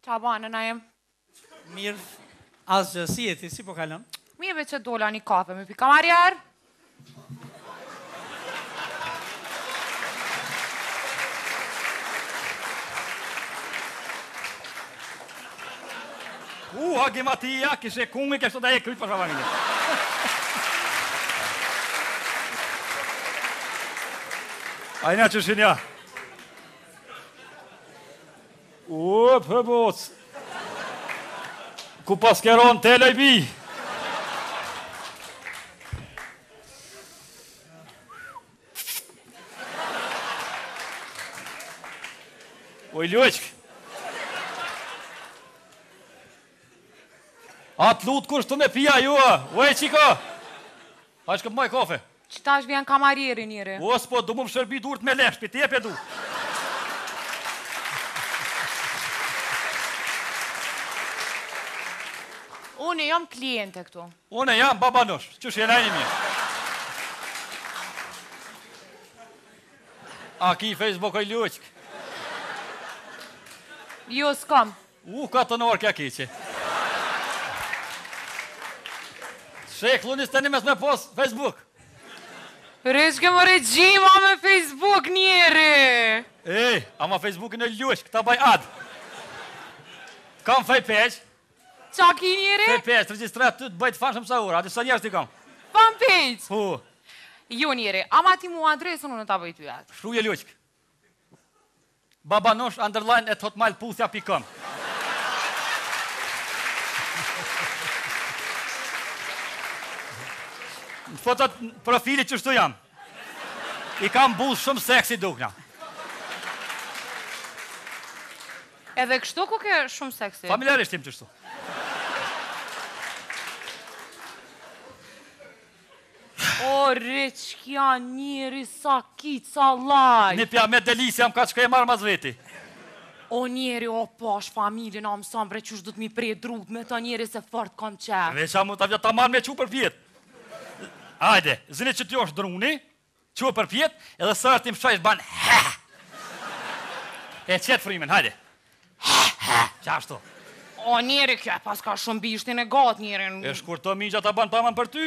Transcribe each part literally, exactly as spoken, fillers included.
Qa ba, nëna jem? Mirë, asgjë, si jeti, si po kalon? Mirë veç që dola një kafe me pi kamarjer. U, hagi Matia, kishe kungi, kështë da e kryt për shavanin. Ajna që shinja. U, për boc. Ku pas keron te lejbi. Oj, ljoqk. Atë lutë kush të me pia ju, oj, qiko. A shkëp maj kafe. Që tash vjen kamarjeri njëri. O, s'po, du mu më shërbi durët me lefsh, për tjepe du. Unë jam kliente këtu. Unë jam babanosh, që shjena një mirë. A ki Facebook e ljoqk. Jo, s'kam. U, ka të norë kja keqe. Sheklu një stani mes me pos Facebook. Reshke më regjima me Facebook njeri. Ej, ama Facebookin e ljoqk, këta baj ad. Kam fej peq. Qa ki njeri? Fej peq, të registrat të të bëjt fanshëm sa ura, ati sa njerës ti kam. Fanpage. Hu, Jo njeri, ama ti mu adresën unë ta bëjt vetë. shruje ljoqk. Babanosh underline at hotmail puthja pi com. Në fotot profilit që shtu jam. I kam buzë shumë seksi dukna. Edhe kështu ku ke shumë seksi? Familjarisht tim që shtu. O, req kja njeri sa kitë, sa laj. Një pja me delisja jam ka që ka e marrë mas veti. O njeri, o pash familjen, a mësam bre qështë du të mi prej drut me ta njeri se fort kam qef. Veqa mu të vjetë ta marrë me që për pjetë. Ajde, zini që t'jo është druni, që për pjetë, edhe sërë tim shajsh ban ha. E qetë frimen, hajde. Ha, ha, qashtu. O njeri, kjo pas ka shumë bishtin e gatë njeri. E shkur të migja ta ban paman për ty.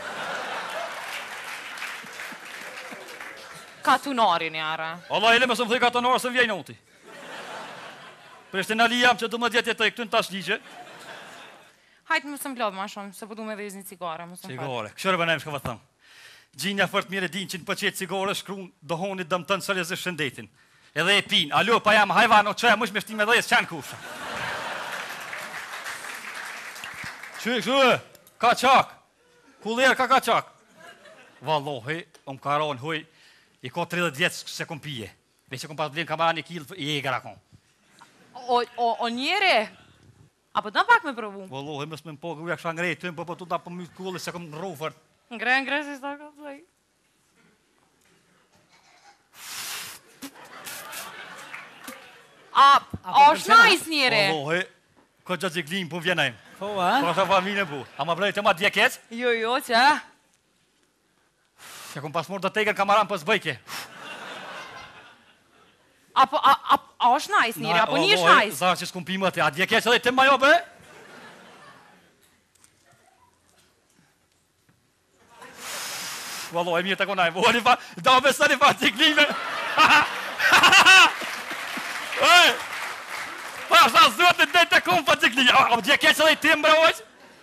Katunari njere. Allah e le me së më thuj katonarë se vjejnë uti. Prishtina li jam që du më djetë jetë e këtën tash ligje. Hajtë më së më plodë ma shumë, se po du me dhe një cigare, më së më fatë. Cigare, këshërë bënem shka vë thëmë. Gjinja fërt mire din që në pëqet cigare shkruun dohonit dëmë tënë sërjezë shëndetin. Edhe e pin, alo, pa jam hajvan o që e mësh me shtime dhe jesë qanë kusha. Që, që, ka qak, kullerë ka ka qak. Vallohi, om karon, huj, i ko tridhjetë vjetës se kom pije. Veç e kom pas vlenë kamara një kilë i egra kom. O, o, o njeri, apo të në pak me provu? Vallohi, mës me më po gruja kësha ngrejtë, të më po po të da po mytë kulli se kom rufër. Ngre, ngre, si shta ka të zaj. A, a është najs njeri? Vallohi, ko gjatë gjiklim po vjenajmë. Po, a? Ko është familje po. A ma brejtë e ma djekec? Jo, jo, që? Se kom pas mërë të tegër kamaran për zbëjke. Apo, a, a, a është najs njeri, apo një është najs? Zarë që s'kum pimë të, a djekec edhe të ma jo be? Vallohi, mirë të konaj, voli fa, da me së një fa ciklime. Ej, pa shta zotë dhe të kom fa ciklime. A djekec edhe i tim, bre, ojq?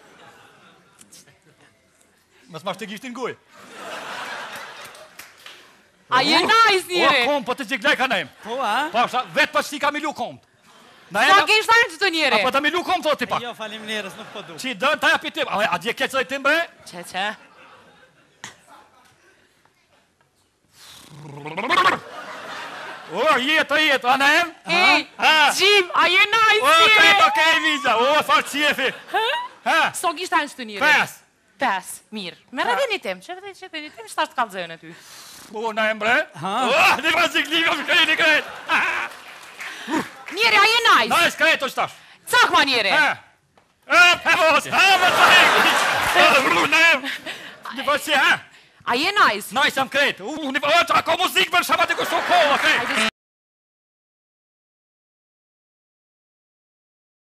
Mësë ma shtë të gishtin goj. A je najs njeri? O, kom, po të gjiklaj ka nejmë. Po, a? Pa shta, vetë pa qëti ka milu kom. Sa ke shtajnë që të njeri? Apo të milu kom, thot ti pak. Jo, falim njerës, nuk po du. Qi dërë, ta ja pitim. A djekec edhe i tim, bre? Që, që? O, jetë, jetë, a nejmë? Ej, Gjim, a je najs O, njeri? kreto kej vizja, o, farë qefi. Ha? So gishtajnë që të njeri? Pes. Pes, mirë. Me rëdhe një tim, që vëdhe që të një tim, shtash të kalëzën e ty. O, nejmë, bre? Ha? O, një fa ciklime, më krejnë i krejtë. Njeri, a je najs? Najs, krejtë, o qëtash. Cak ma njeri? Ha? Ha, pevos, ha, më të nejmë. Nejmë. Një fa që, ha? A je najs? Najs jam krejtë. U, një fa, o, që ako muzikë për shabat e kështu kolla, krejtë.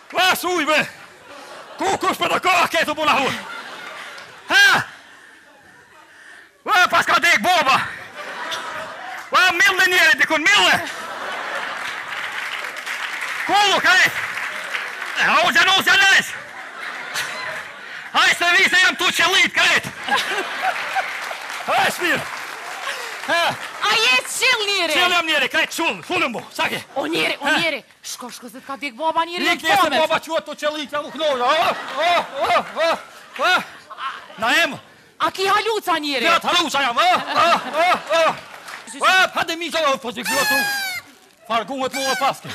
Va suj me! Ku kush për të kohë ketu puna hu? Ha? Va pas ka dek boba! Va mille njeri dikun, mille! Kullu krejt! Ha u gjanus janë nëjës! Haj se vi se jam tu qëllit krejt! Haj shmirë! A jetë qëll njeri? Qëll jam njeri, krejt qullë, fullën bu, sake! O njeri, o njeri, shko shko se t'ka dek baba njeri Nik njese boba quat tu qëllit, jam u knojë! Oh, oh, oh, oh, oh! Na emë! A ki haluca njeri? Ja, të haluca jam, oh, oh, oh, oh! Oh, hade mi qëllë, po që kjo tu fargunët mu e paske!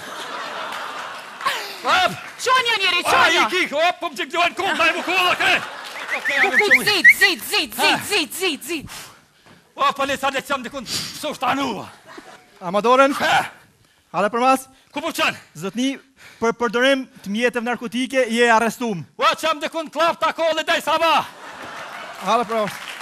Qonja njeri, Ah, qonja! i kikë, op, po më që këdojnë kumë, da e më kullë, krejt! Kukut, zit, zit, zit, zit, zit, zit, zit! O, për le sa le qëmë dikun së shtanua. Amadoren, hale për mas, Ku po qënë? zotni, për përdorim të mjetëve narkotike, je arrestum. O, qëmë dikun klap të kohë dhe dej sabah. Hale për mas.